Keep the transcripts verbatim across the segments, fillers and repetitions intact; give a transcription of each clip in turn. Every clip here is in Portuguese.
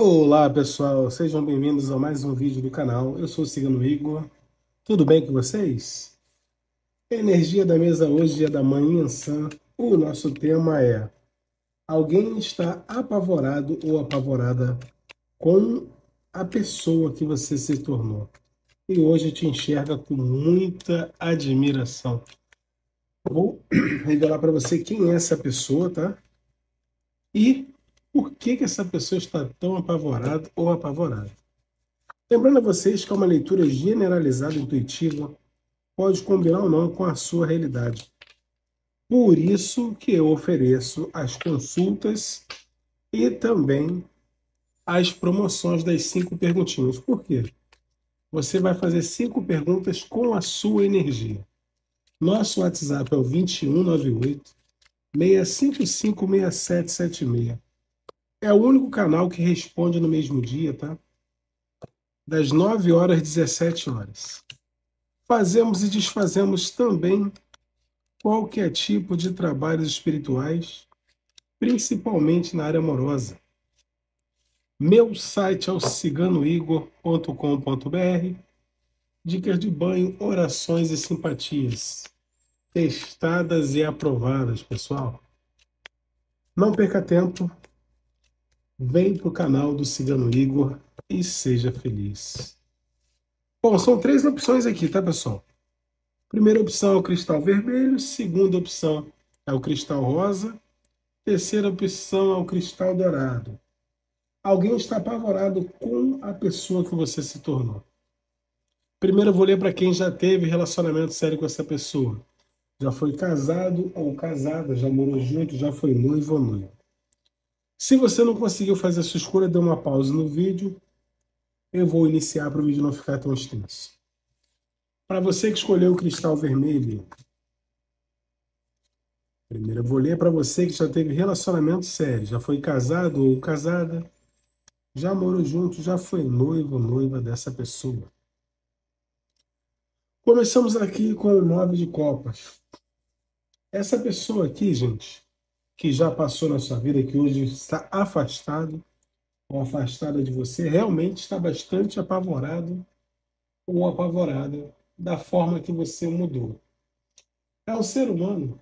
Olá pessoal, sejam bem-vindos a mais um vídeo do canal. Eu sou o Cigano Igor, tudo bem com vocês? A energia da mesa hoje é da Manhã Sã. O nosso tema é: alguém está apavorado ou apavorada com a pessoa que você se tornou e hoje te enxerga com muita admiração. Vou revelar para você quem é essa pessoa, tá? E por que que essa pessoa está tão apavorada ou apavorada. Lembrando a vocês que é uma leitura generalizada e intuitiva, pode combinar ou não com a sua realidade. Por isso que eu ofereço as consultas e também as promoções das cinco perguntinhas. Por quê? Você vai fazer cinco perguntas com a sua energia. Nosso WhatsApp é o dois um nove oito, seis cinco cinco, seis sete sete seis. É o único canal que responde no mesmo dia, tá? Das nove horas às dezessete horas. Fazemos e desfazemos também qualquer tipo de trabalhos espirituais, principalmente na área amorosa. Meu site é o cigano igor ponto com ponto br. Dicas de banho, orações e simpatias. Testadas e aprovadas, pessoal. Não perca tempo. Vem para o canal do Cigano Igor e seja feliz. Bom, são três opções aqui, tá, pessoal? Primeira opção é o cristal vermelho, segunda opção é o cristal rosa, terceira opção é o cristal dourado. Alguém está apavorado com a pessoa que você se tornou. Primeiro eu vou ler para quem já teve relacionamento sério com essa pessoa. Já foi casado ou casada, já morou junto, já foi noivo ou noiva. Se você não conseguiu fazer a sua escolha, dê uma pausa no vídeo. Eu vou iniciar para o vídeo não ficar tão extenso. Para você que escolheu o cristal vermelho, primeiro eu vou ler para você que já teve relacionamento sério, já foi casado ou casada, já morou junto, já foi noivo ou noiva dessa pessoa. Começamos aqui com o nove de copas. Essa pessoa aqui, gente, que já passou na sua vida, que hoje está afastado ou afastada de você, realmente está bastante apavorado ou apavorada da forma que você mudou. É um ser humano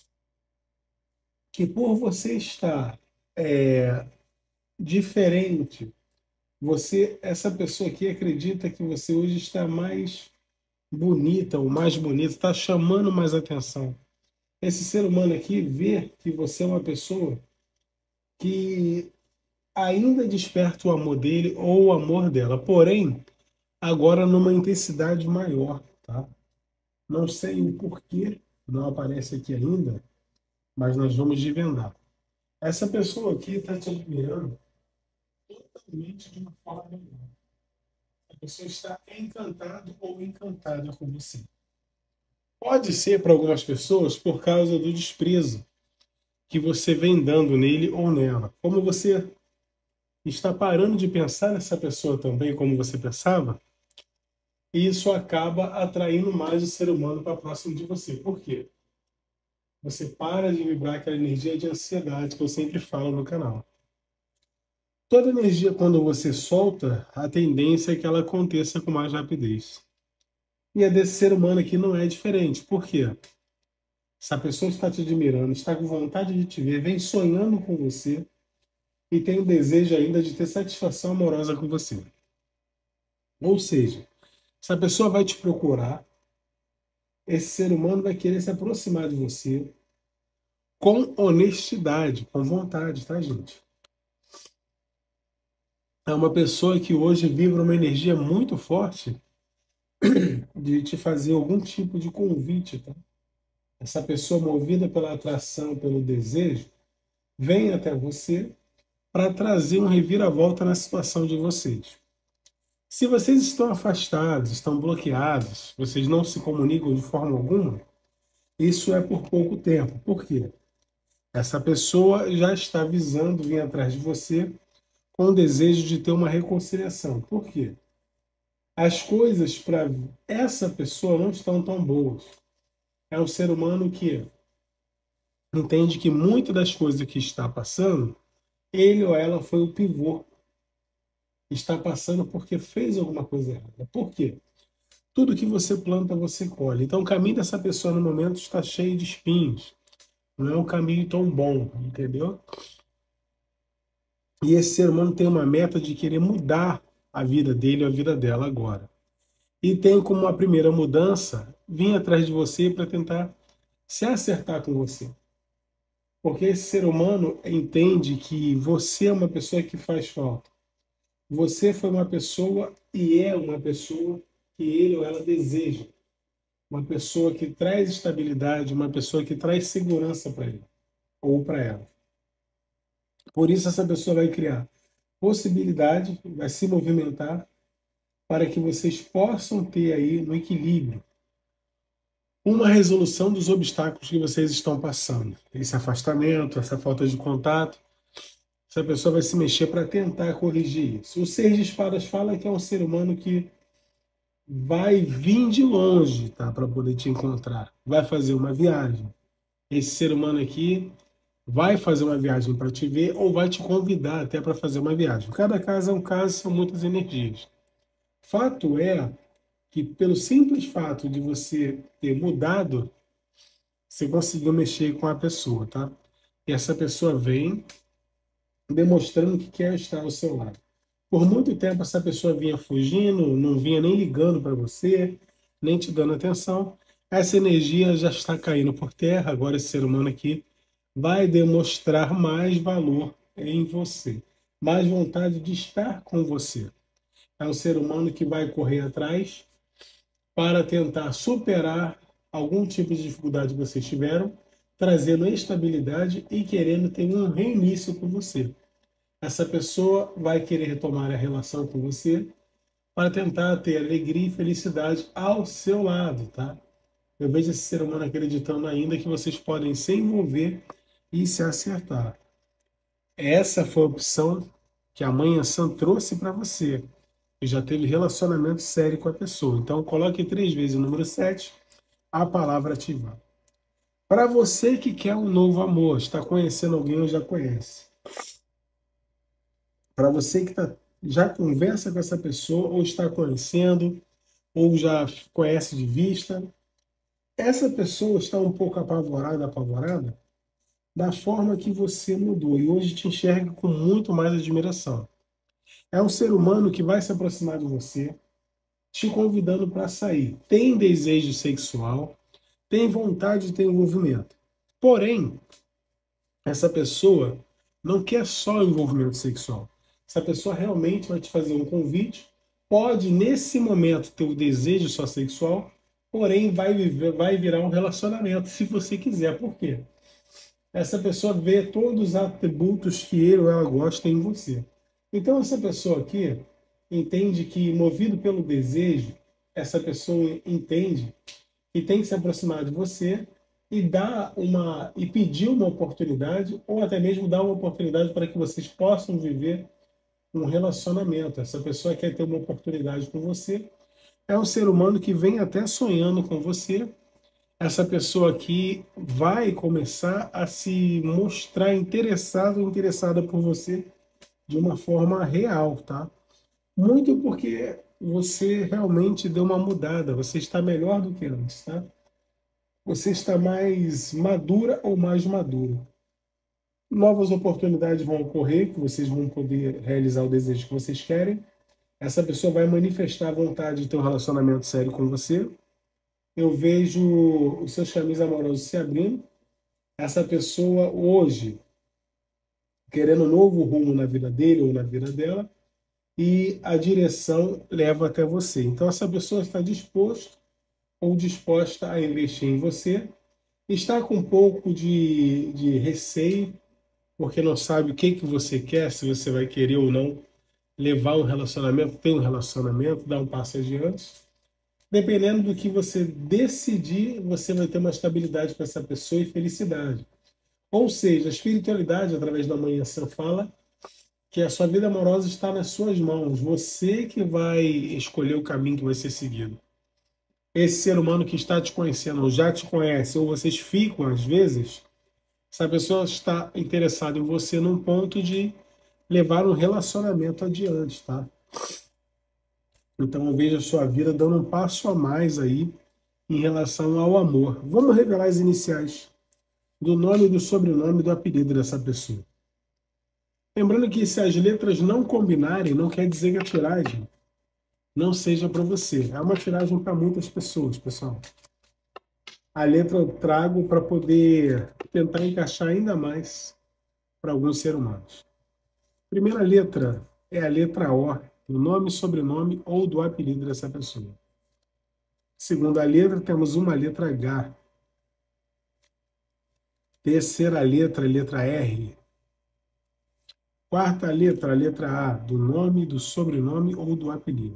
que, por você estar é, diferente, você, essa pessoa aqui acredita que você hoje está mais bonita ou mais bonita, está chamando mais atenção. Esse ser humano aqui vê que você é uma pessoa que ainda desperta o amor dele ou o amor dela, porém, agora numa intensidade maior, tá? Não sei o porquê, não aparece aqui ainda, mas nós vamos desvendar. Essa pessoa aqui está te admirando totalmente de uma forma melhor. A pessoa está encantada ou encantada com você. Pode ser para algumas pessoas por causa do desprezo que você vem dando nele ou nela. Como você está parando de pensar nessa pessoa também como você pensava, e isso acaba atraindo mais o ser humano para próximo de você. Por quê? Você para de vibrar aquela energia de ansiedade que eu sempre falo no canal. Toda energia, quando você solta, a tendência é que ela aconteça com mais rapidez. E a desse ser humano aqui não é diferente. Por quê? Essa pessoa está te admirando, está com vontade de te ver, vem sonhando com você e tem o desejo ainda de ter satisfação amorosa com você. Ou seja, essa pessoa vai te procurar, esse ser humano vai querer se aproximar de você com honestidade, com vontade, tá, gente? É uma pessoa que hoje vibra uma energia muito forte de te fazer algum tipo de convite, tá? Essa pessoa movida pela atração, pelo desejo, vem até você para trazer um reviravolta na situação de vocês. Se vocês estão afastados, estão bloqueados, vocês não se comunicam de forma alguma, isso é por pouco tempo. Por quê? Essa pessoa já está visando vir atrás de você com o desejo de ter uma reconciliação. Por quê? As coisas para essa pessoa não estão tão boas. É um ser humano que entende que muitas das coisas que está passando, ele ou ela foi o pivô. está passando porque fez alguma coisa errada. Por quê? Tudo que você planta, você colhe. Então, o caminho dessa pessoa no momento está cheio de espinhos. Não é um caminho tão bom, entendeu? E esse ser humano tem uma meta de querer mudar a vida dele ou a vida dela agora. E tem como uma primeira mudança vir atrás de você para tentar se acertar com você. Porque esse ser humano entende que você é uma pessoa que faz falta. Você foi uma pessoa e é uma pessoa que ele ou ela deseja. Uma pessoa que traz estabilidade, uma pessoa que traz segurança para ele ou para ela. Por isso essa pessoa vai criar possibilidade, vai se movimentar para que vocês possam ter aí no equilíbrio uma resolução dos obstáculos que vocês estão passando. Esse afastamento, essa falta de contato, essa pessoa vai se mexer para tentar corrigir isso. O Seis de Espadas fala que é um ser humano que vai vir de longe, tá, para poder te encontrar. Vai fazer uma viagem. Esse ser humano aqui vai fazer uma viagem para te ver ou vai te convidar até para fazer uma viagem. Cada caso é um caso, são muitas energias. Fato é que pelo simples fato de você ter mudado, você conseguiu mexer com a pessoa, tá? E essa pessoa vem demonstrando que quer estar ao seu lado. Por muito tempo essa pessoa vinha fugindo, não vinha nem ligando para você, nem te dando atenção. Essa energia já está caindo por terra, agora esse ser humano aqui vai demonstrar mais valor em você, mais vontade de estar com você. É um ser humano que vai correr atrás para tentar superar algum tipo de dificuldade que vocês tiveram, trazendo estabilidade e querendo ter um reinício com você. Essa pessoa vai querer retomar a relação com você para tentar ter alegria e felicidade ao seu lado, tá? Eu vejo esse ser humano acreditando ainda que vocês podem se envolver e se acertar. Essa foi a opção que a Mãe Ansã trouxe para você. E já teve relacionamento sério com a pessoa. Então, coloque três vezes o número sete, a palavra ativar. Para você que quer um novo amor, está conhecendo alguém ou já conhece. Para você que tá, já conversa com essa pessoa, ou está conhecendo, ou já conhece de vista, essa pessoa está um pouco apavorada, apavorada, da forma que você mudou e hoje te enxerga com muito mais admiração. É um ser humano que vai se aproximar de você, te convidando para sair. Tem desejo sexual, tem vontade de ter envolvimento. Porém, essa pessoa não quer só envolvimento sexual. Essa pessoa realmente vai te fazer um convite, pode nesse momento ter o desejo só sexual, porém vai, viver, vai virar um relacionamento, se você quiser. Por quê? Essa pessoa vê todos os atributos que ele ou ela gosta em você. Então essa pessoa aqui entende que, movido pelo desejo, essa pessoa entende que tem que se aproximar de você e dar uma e pedir uma oportunidade, ou até mesmo dar uma oportunidade para que vocês possam viver um relacionamento. Essa pessoa quer ter uma oportunidade com você. É um ser humano que vem até sonhando com você. Essa pessoa aqui vai começar a se mostrar interessado ou interessada por você de uma forma real, tá? Muito porque você realmente deu uma mudada, você está melhor do que antes, tá? Você está mais madura ou mais maduro. Novas oportunidades vão ocorrer, que vocês vão poder realizar o desejo que vocês querem. Essa pessoa vai manifestar a vontade de ter um relacionamento sério com você. Eu vejo os seus caminhos amorosos se abrindo. Essa pessoa hoje, querendo um novo rumo na vida dele ou na vida dela, e a direção leva até você. Então essa pessoa está disposta ou disposta a investir em você, está com um pouco de, de receio, porque não sabe o que, que você quer, se você vai querer ou não levar um relacionamento, ter um relacionamento, dar um passo adiante. Dependendo do que você decidir, você vai ter uma estabilidade com essa pessoa e felicidade. Ou seja, a espiritualidade, através da Mãe Ansã, fala que a sua vida amorosa está nas suas mãos. Você que vai escolher o caminho que vai ser seguido. Esse ser humano que está te conhecendo, ou já te conhece, ou vocês ficam às vezes, essa pessoa está interessada em você num ponto de levar um relacionamento adiante, tá? Então eu vejo a sua vida dando um passo a mais aí em relação ao amor. Vamos revelar as iniciais do nome, do sobrenome e do apelido dessa pessoa. Lembrando que se as letras não combinarem, não quer dizer que a tiragem não seja para você. É uma tiragem para muitas pessoas, pessoal. A letra eu trago para poder tentar encaixar ainda mais para alguns seres humanos. Primeira letra é a letra O, do nome, sobrenome ou do apelido dessa pessoa. Segunda letra, temos uma letra H. Terceira letra, letra R. Quarta letra, letra A, do nome, do sobrenome ou do apelido.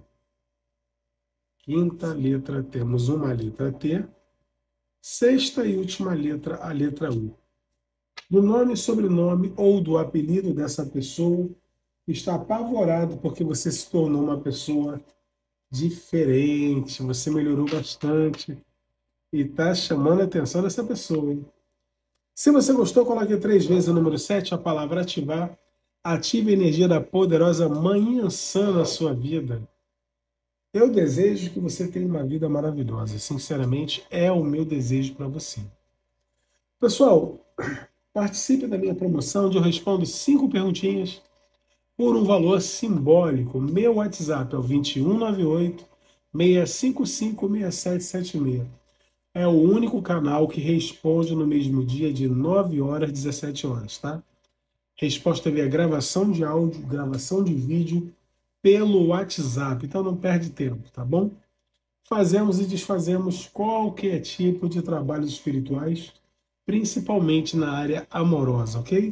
Quinta letra, temos uma letra T. Sexta e última letra, a letra U. Do nome, sobrenome ou do apelido dessa pessoa, está apavorado porque você se tornou uma pessoa diferente, você melhorou bastante e está chamando a atenção dessa pessoa, hein? Se você gostou, coloque três vezes o número sete, a palavra ativar. Ative a energia da poderosa Mãe Ansã na sua vida. Eu desejo que você tenha uma vida maravilhosa. Sinceramente, é o meu desejo para você. Pessoal, participe da minha promoção onde eu respondo cinco perguntinhas por um valor simbólico. Meu WhatsApp é o dois um nove oito, seis cinco cinco, seis sete sete seis. É o único canal que responde no mesmo dia de nove horas, dezessete horas, tá? Resposta via gravação de áudio, gravação de vídeo pelo WhatsApp. Então não perde tempo, tá bom? Fazemos e desfazemos qualquer tipo de trabalhos espirituais, principalmente na área amorosa, ok?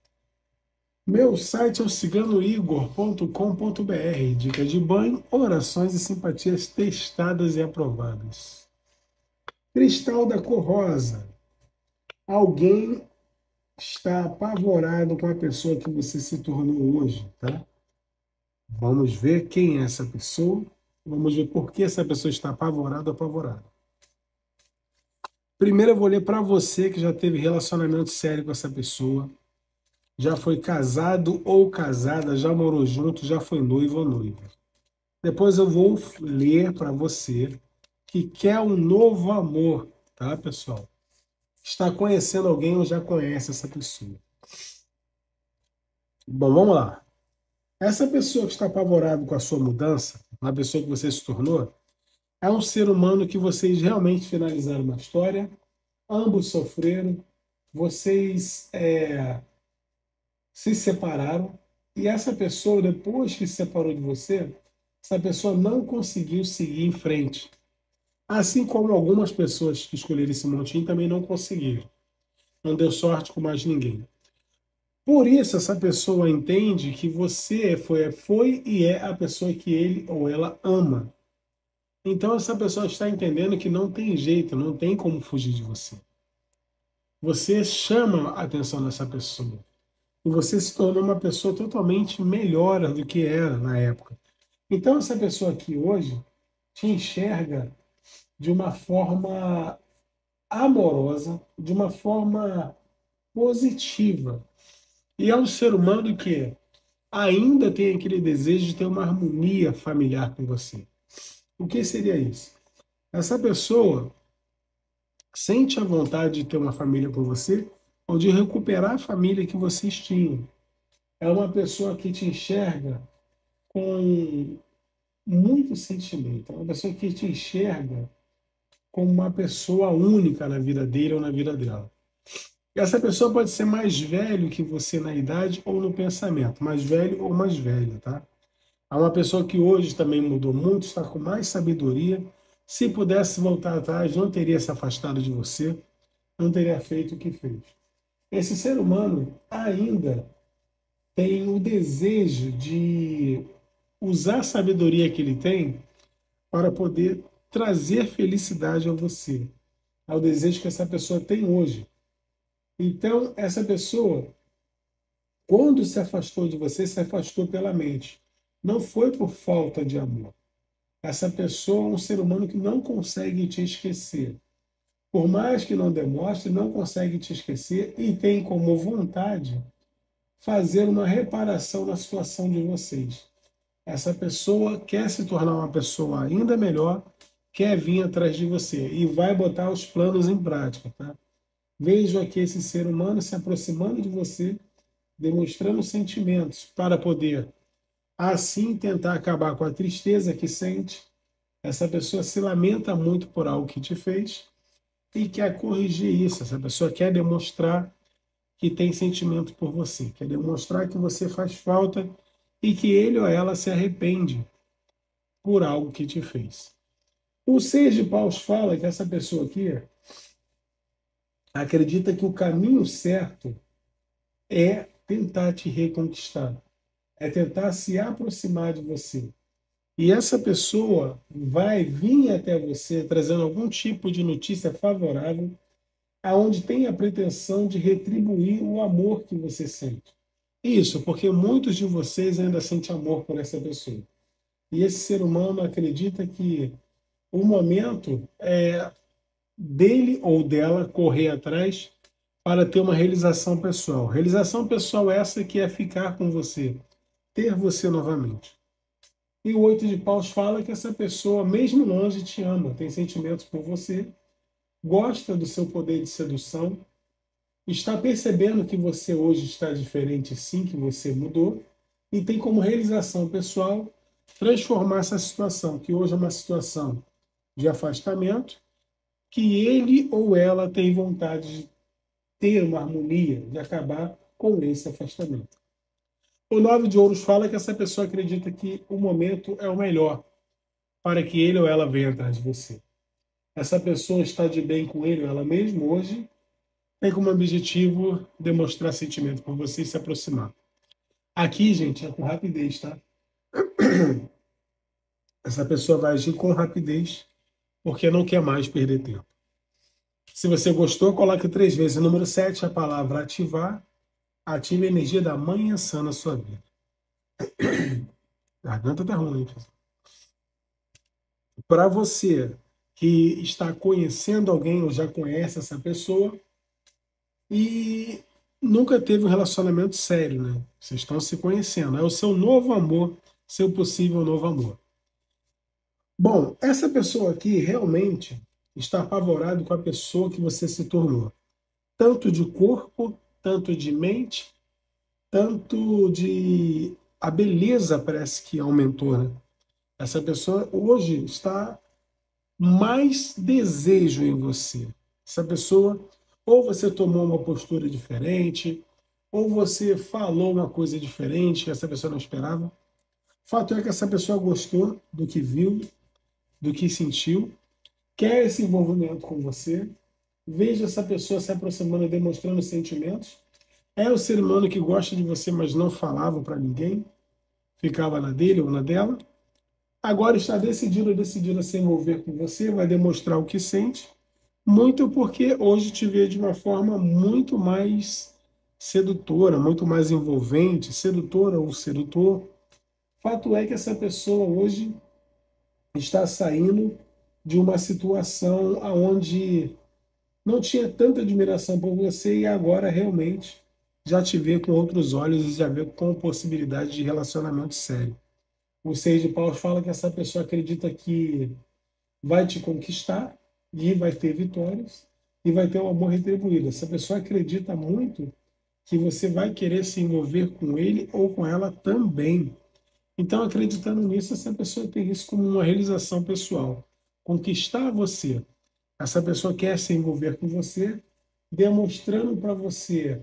Meu site é o cigano igor ponto com ponto br. Dicas de banho, orações e simpatias testadas e aprovadas. Cristal da cor rosa. Alguém está apavorado com a pessoa que você se tornou hoje, tá? Vamos ver quem é essa pessoa. Vamos ver por que essa pessoa está apavorada ou apavorada. Primeiro eu vou ler para você que já teve relacionamento sério com essa pessoa. Já foi casado ou casada, já morou junto, já foi noivo ou noiva. Depois eu vou ler para você que quer um novo amor, tá, pessoal? Está conhecendo alguém ou já conhece essa pessoa. Bom, vamos lá. Essa pessoa que está apavorada com a sua mudança, a pessoa que você se tornou, é um ser humano que vocês realmente finalizaram uma história, ambos sofreram, vocês é, se separaram, e essa pessoa, depois que se separou de você, essa pessoa não conseguiu seguir em frente. Assim como algumas pessoas que escolheram esse montinho também não conseguiram. Não deu sorte com mais ninguém. Por isso, essa pessoa entende que você foi, foi e é a pessoa que ele ou ela ama. Então, essa pessoa está entendendo que não tem jeito, não tem como fugir de você. Você chama a atenção dessa pessoa. E você se tornou uma pessoa totalmente melhor do que era na época. Então, essa pessoa aqui hoje te enxerga de uma forma amorosa, de uma forma positiva. E é um ser humano que ainda tem aquele desejo de ter uma harmonia familiar com você. O que seria isso? Essa pessoa sente a vontade de ter uma família com você ou de recuperar a família que vocês tinham. É uma pessoa que te enxerga com muito sentimento. É uma pessoa que te enxerga como uma pessoa única na vida dele ou na vida dela. E essa pessoa pode ser mais velho que você na idade ou no pensamento, mais velho ou mais velha, tá? Há uma pessoa que hoje também mudou muito, está com mais sabedoria. Se pudesse voltar atrás, não teria se afastado de você, não teria feito o que fez. Esse ser humano ainda tem o desejo de usar a sabedoria que ele tem para poder trazer felicidade a você. É o desejo que essa pessoa tem hoje. Então, essa pessoa, quando se afastou de você, se afastou pela mente. Não foi por falta de amor. Essa pessoa é um ser humano que não consegue te esquecer. Por mais que não demonstre, não consegue te esquecer e tem como vontade fazer uma reparação na situação de vocês. Essa pessoa quer se tornar uma pessoa ainda melhor, quer vir atrás de você e vai botar os planos em prática, tá? Vejo aqui esse ser humano se aproximando de você, demonstrando sentimentos para poder, assim, tentar acabar com a tristeza que sente. Essa pessoa se lamenta muito por algo que te fez e quer corrigir isso. Essa pessoa quer demonstrar que tem sentimento por você, quer demonstrar que você faz falta e que ele ou ela se arrepende por algo que te fez. O Seis de Paus fala que essa pessoa aqui acredita que o caminho certo é tentar te reconquistar, é tentar se aproximar de você. E essa pessoa vai vir até você trazendo algum tipo de notícia favorável, aonde tem a pretensão de retribuir o amor que você sente. Isso, porque muitos de vocês ainda sentem amor por essa pessoa. E esse ser humano acredita que o momento é dele ou dela correr atrás para ter uma realização pessoal. Realização pessoal essa que é ficar com você, ter você novamente. E o Oito de Paus fala que essa pessoa, mesmo longe, te ama, tem sentimentos por você, gosta do seu poder de sedução, está percebendo que você hoje está diferente sim, que você mudou, e tem como realização pessoal transformar essa situação, que hoje é uma situação de afastamento, que ele ou ela tem vontade de ter uma harmonia, de acabar com esse afastamento. O Nove de Ouros fala que essa pessoa acredita que o momento é o melhor para que ele ou ela venha atrás de você. Essa pessoa está de bem com ele ou ela mesma hoje, tem como objetivo demonstrar sentimento por você e se aproximar. Aqui, gente, é com rapidez, tá? Essa pessoa vai agir com rapidez porque não quer mais perder tempo. Se você gostou, coloque três vezes. O número sete, a palavra ativar. Ative a energia da manhã sã na sua vida. A garganta tá ruim, hein? Para você que está conhecendo alguém ou já conhece essa pessoa e nunca teve um relacionamento sério, né? Vocês estão se conhecendo. É o seu novo amor, seu possível novo amor. Bom, essa pessoa aqui realmente está apavorado com a pessoa que você se tornou. Tanto de corpo, tanto de mente, tanto de... A beleza parece que aumentou, né? Essa pessoa hoje está mais desejo em você. Essa pessoa, ou você tomou uma postura diferente, ou você falou uma coisa diferente que essa pessoa não esperava. Fato é que essa pessoa gostou do que viu, do que sentiu, quer esse envolvimento com você. Veja essa pessoa se aproximando e demonstrando sentimentos. É o ser humano que gosta de você, mas não falava para ninguém, ficava na dele ou na dela. Agora está decidido, decidido a se envolver com você, vai demonstrar o que sente, muito porque hoje te vê de uma forma muito mais sedutora, muito mais envolvente, sedutora ou sedutor. Fato é que essa pessoa hoje está saindo de uma situação onde não tinha tanta admiração por você e agora realmente já te vê com outros olhos e já vê com possibilidade de relacionamento sério. O Seis de Paus fala que essa pessoa acredita que vai te conquistar e vai ter vitórias e vai ter um amor retribuído. Essa pessoa acredita muito que você vai querer se envolver com ele ou com ela também. Então, acreditando nisso, essa pessoa tem isso como uma realização pessoal. Conquistar você. Essa pessoa quer se envolver com você, demonstrando para você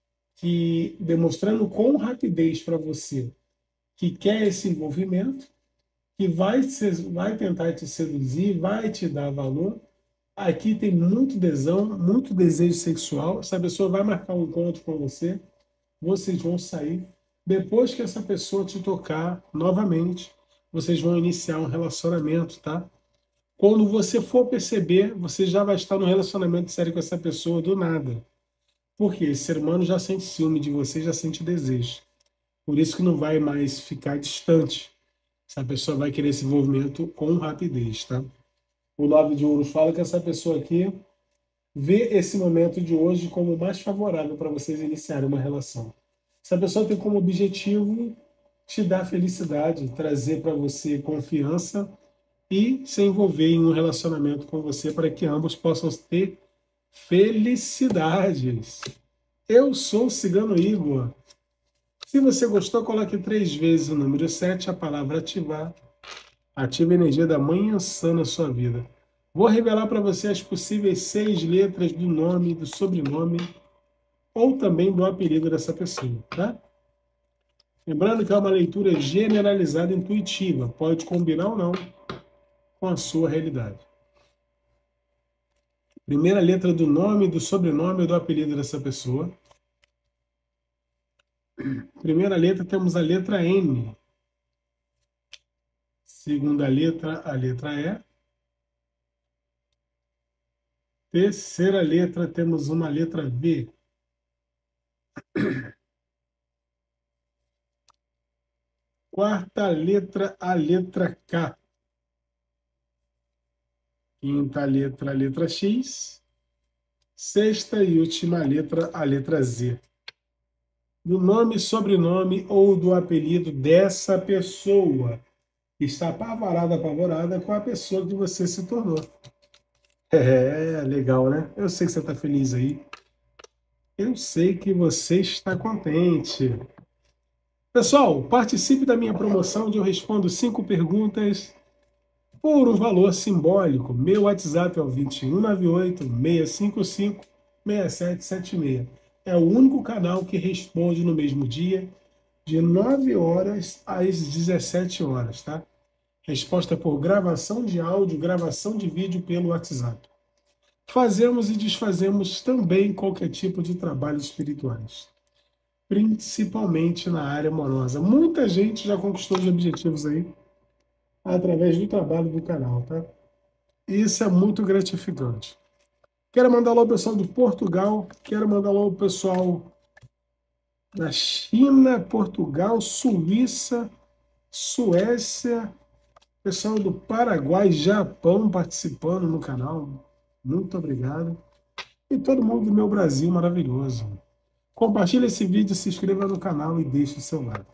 que, demonstrando com rapidez para você que quer esse envolvimento, que vai, ser, vai tentar te seduzir, vai te dar valor. Aqui tem muito desão, muito desejo sexual. Essa pessoa vai marcar um encontro com você, vocês vão sair. Depois que essa pessoa te tocar novamente, vocês vão iniciar um relacionamento, tá? Quando você for perceber, você já vai estar num relacionamento sério com essa pessoa do nada. Porque esse ser humano já sente ciúme de você, já sente desejo. Por isso que não vai mais ficar distante. Essa pessoa vai querer esse envolvimento com rapidez, tá? O Nove de Ouros fala que essa pessoa aqui vê esse momento de hoje como mais favorável para vocês iniciarem uma relação. Essa pessoa tem como objetivo te dar felicidade, trazer para você confiança e se envolver em um relacionamento com você para que ambos possam ter felicidades. Eu sou o Cigano Igor. Se você gostou, coloque três vezes o número sete, a palavra ativar. Ative a energia da manhã sã na sua vida. Vou revelar para você as possíveis seis letras do nome, do sobrenome ou também do apelido dessa pessoa, tá? Lembrando que é uma leitura generalizada e intuitiva, pode combinar ou não com a sua realidade. Primeira letra do nome, do sobrenome ou do apelido dessa pessoa. Primeira letra temos a letra N. Segunda letra, a letra E. Terceira letra temos uma letra V. Quarta letra, a letra K. Quinta letra, a letra X. Sexta e última letra, a letra Z. Do nome, sobrenome ou do apelido dessa pessoa que está apavorada, apavorada com a pessoa que você se tornou. É, legal, né? Eu sei que você está feliz aí. Eu sei que você está contente. Pessoal, participe da minha promoção onde eu respondo cinco perguntas por um valor simbólico. Meu WhatsApp é o dois um nove oito, seis cinco cinco, seis sete sete seis. É o único canal que responde no mesmo dia, de nove horas às dezessete horas, tá? Resposta por gravação de áudio, gravação de vídeo pelo WhatsApp. Fazemos e desfazemos também qualquer tipo de trabalhos espirituais, principalmente na área amorosa. Muita gente já conquistou os objetivos aí através do trabalho do canal, tá? Isso é muito gratificante. Quero mandar alô ao pessoal do Portugal, quero mandar alô ao pessoal da China, Portugal, Suíça, Suécia, pessoal do Paraguai, Japão participando no canal. Muito obrigado. E todo mundo do meu Brasil maravilhoso. Compartilhe esse vídeo, se inscreva no canal e deixe o seu like.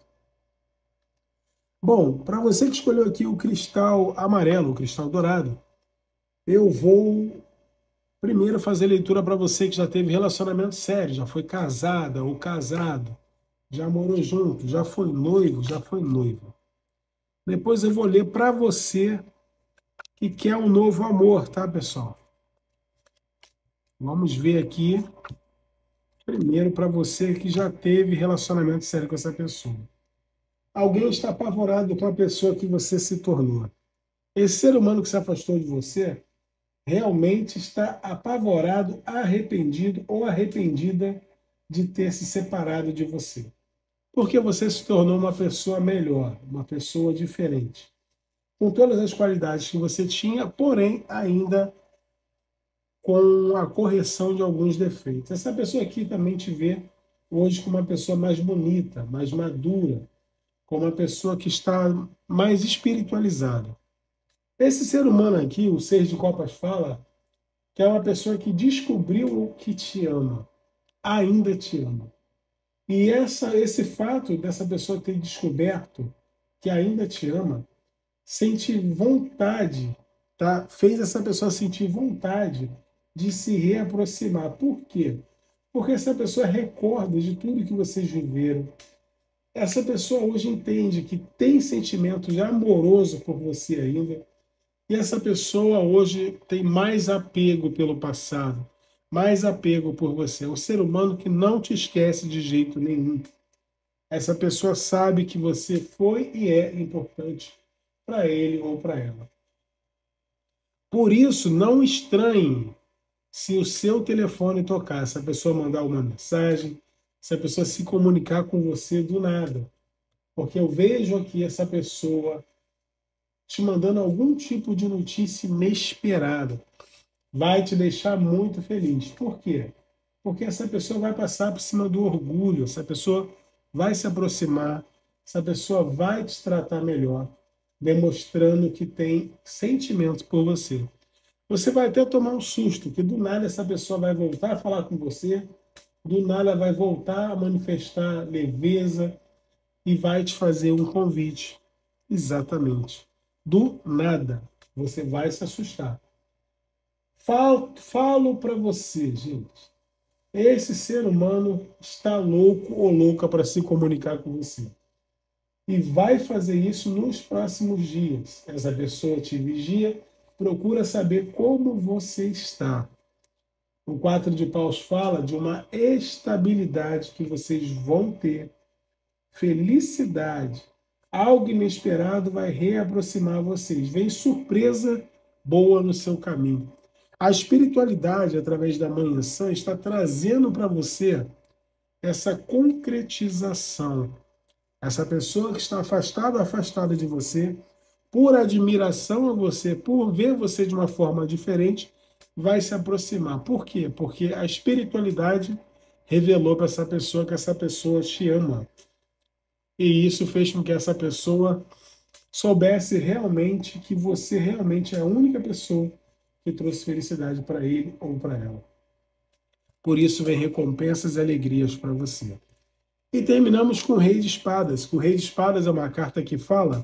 Bom, para você que escolheu aqui o cristal amarelo, o cristal dourado, eu vou primeiro fazer leitura para você que já teve relacionamento sério, já foi casada ou casado, já morou junto, já foi noivo, já foi noivo. Depois eu vou ler para você que quer um novo amor, tá, pessoal? Vamos ver aqui, primeiro para você que já teve relacionamento sério com essa pessoa. Alguém está apavorado com a pessoa que você se tornou. Esse ser humano que se afastou de você realmente está apavorado, arrependido ou arrependida de ter se separado de você. Porque você se tornou uma pessoa melhor, uma pessoa diferente. Com todas as qualidades que você tinha, porém ainda com a correção de alguns defeitos. Essa pessoa aqui também te vê hoje como uma pessoa mais bonita, mais madura, como uma pessoa que está mais espiritualizada. Esse ser humano aqui, o Seis de Copas fala, que é uma pessoa que descobriu que te ama, ainda te ama. E essa, esse fato dessa pessoa ter descoberto que ainda te ama, sente vontade, tá? Fez essa pessoa sentir vontade de se reaproximar. Por quê? Porque essa pessoa recorda de tudo que vocês viveram. Essa pessoa hoje entende que tem sentimento de amoroso por você ainda. E essa pessoa hoje tem mais apego pelo passado, mais apego por você. É um ser humano que não te esquece de jeito nenhum. Essa pessoa sabe que você foi e é importante para ele ou para ela. Por isso, não estranhe se o seu telefone tocar, se a pessoa mandar uma mensagem, se a pessoa se comunicar com você do nada. Porque eu vejo aqui essa pessoa te mandando algum tipo de notícia inesperada. Vai te deixar muito feliz. Por quê? Porque essa pessoa vai passar por cima do orgulho, essa pessoa vai se aproximar, essa pessoa vai te tratar melhor, demonstrando que tem sentimento por você. Você vai até tomar um susto, que do nada essa pessoa vai voltar a falar com você, do nada vai voltar a manifestar leveza, e vai te fazer um convite. Exatamente. Do nada. Você vai se assustar. Falo, falo para você, gente. Esse ser humano está louco ou louca para se comunicar com você. E vai fazer isso nos próximos dias. Essa pessoa te vigia, procura saber como você está. O quatro de paus fala de uma estabilidade que vocês vão ter, felicidade. Algo inesperado vai reaproximar vocês. Vem surpresa boa no seu caminho. A espiritualidade, através da Manhã Sã, está trazendo para você essa concretização. Essa pessoa que está afastada, afastada de você, por admiração a você, por ver você de uma forma diferente, vai se aproximar. Por quê? Porque a espiritualidade revelou para essa pessoa que essa pessoa te ama. E isso fez com que essa pessoa soubesse realmente que você realmente é a única pessoa que trouxe felicidade para ele ou para ela. Por isso vem recompensas e alegrias para você. E terminamos com o Rei de Espadas. O Rei de Espadas é uma carta que fala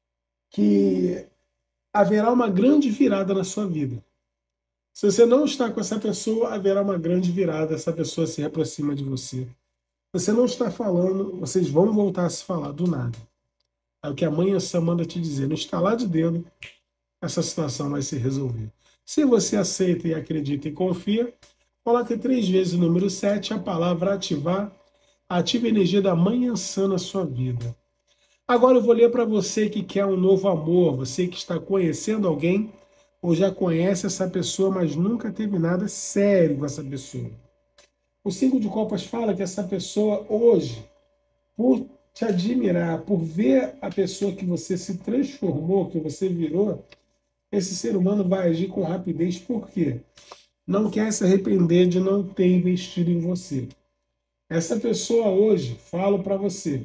que haverá uma grande virada na sua vida. Se você não está com essa pessoa, haverá uma grande virada, essa pessoa se aproxima de você. Você não está falando, vocês vão voltar a se falar do nada. É o que a Mãe Ansã manda te dizer. No estalar de dedo, essa situação vai se resolver. Se você aceita e acredita e confia, coloque três vezes o número sete, a palavra ativar. Ative a energia da Mãe Ansã na sua vida. Agora eu vou ler para você que quer um novo amor, você que está conhecendo alguém ou já conhece essa pessoa, mas nunca teve nada sério com essa pessoa. O cinco de copas fala que essa pessoa hoje, por te admirar, por ver a pessoa que você se transformou, que você virou, esse ser humano vai agir com rapidez. Por quê? Não quer se arrepender de não ter investido em você. Essa pessoa hoje, falo para você,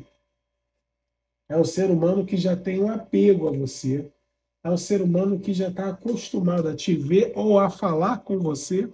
é um ser humano que já tem um apego a você, é um ser humano que já está acostumado a te ver ou a falar com você,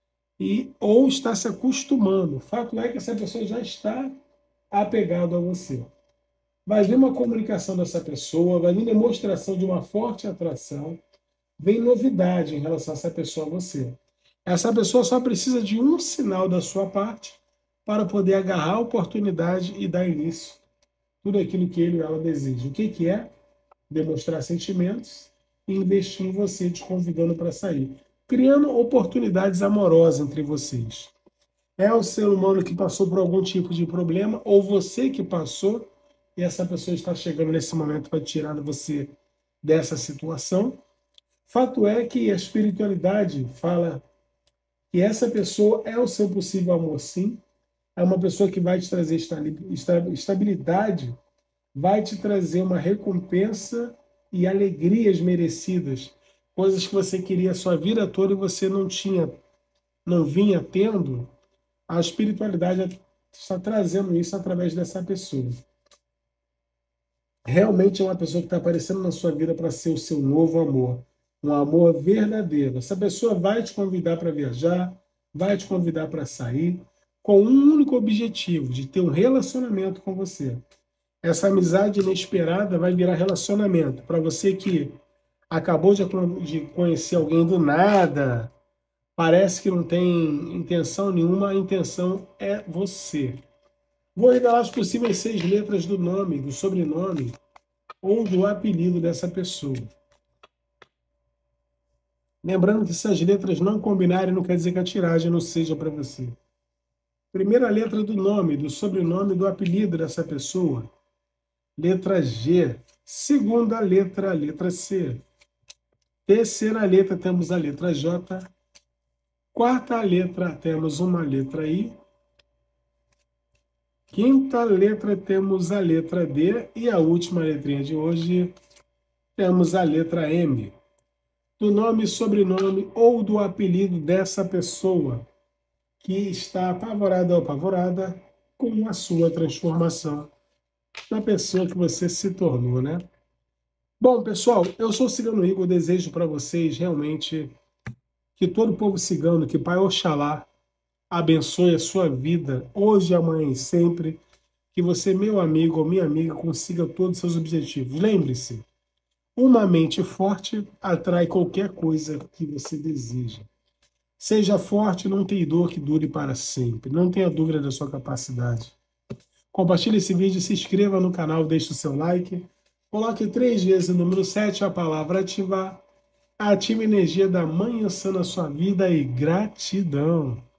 e ou está se acostumando. O fato é que essa pessoa já está apegado a você. Vai vir uma comunicação dessa pessoa, vai vir demonstração de uma forte atração, vem novidade em relação a essa pessoa a você. Essa pessoa só precisa de um sinal da sua parte para poder agarrar a oportunidade e dar início tudo aquilo que ele ou ela deseja. O que, que é? Demonstrar sentimentos e investir em você, te convidando para sair, criando oportunidades amorosas entre vocês. É o ser humano que passou por algum tipo de problema, ou você que passou, e essa pessoa está chegando nesse momento para tirar você dessa situação. Fato é que a espiritualidade fala que essa pessoa é o seu possível amor, sim. É uma pessoa que vai te trazer estabilidade, vai te trazer uma recompensa e alegrias merecidas, coisas que você queria a sua vida toda e você não tinha, não vinha tendo. A espiritualidade está trazendo isso através dessa pessoa. Realmente é uma pessoa que está aparecendo na sua vida para ser o seu novo amor, um amor verdadeiro. Essa pessoa vai te convidar para viajar, vai te convidar para sair, com um único objetivo, de ter um relacionamento com você. Essa amizade inesperada vai virar relacionamento. Para você que acabou de conhecer alguém do nada, parece que não tem intenção nenhuma, a intenção é você. Vou revelar as possíveis seis letras do nome, do sobrenome ou do apelido dessa pessoa. Lembrando que se as letras não combinarem, não quer dizer que a tiragem não seja para você. Primeira letra do nome, do sobrenome, do apelido dessa pessoa. Letra G. Segunda letra, letra C. Terceira letra, temos a letra J. Quarta letra, temos uma letra I. Quinta letra, temos a letra D. E a última letrinha de hoje, temos a letra M. Do nome, sobrenome ou do apelido dessa pessoa que está apavorada ou apavorada com a sua transformação na pessoa que você se tornou, né? Bom, pessoal, eu sou o Cigano Igor, desejo para vocês realmente que todo o povo cigano, que Pai Oxalá abençoe a sua vida, hoje, amanhã e sempre, que você, meu amigo ou minha amiga, consiga todos os seus objetivos. Lembre-se, uma mente forte atrai qualquer coisa que você deseja. Seja forte, não tem dor que dure para sempre. Não tenha dúvida da sua capacidade. Compartilhe esse vídeo, se inscreva no canal, deixe o seu like. Coloque três vezes o número sete, a palavra ativar. Ative a energia da Manhã Sã na sua vida e gratidão.